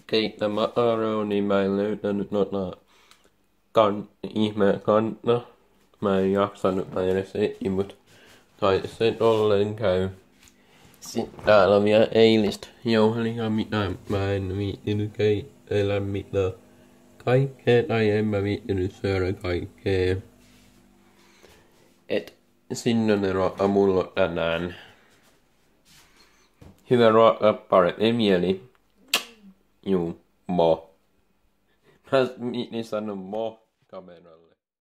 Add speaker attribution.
Speaker 1: keittää makaronia. Mä en löytänyt ihme kantta. Mä en jaksanut mä edes etsiä, mut tai se tolleen käy. Sitten täällä on vielä eilistä jauhelia, mitä mä en viittinyt keitellä mitään kaikkea, tai en mä viittinyt syödä kaikkea. Et sinne ruoka mulla on tänään. Hyvä ruoka, parempi mieli. Juu, mo. Mä viittin sanoa mo kameralla.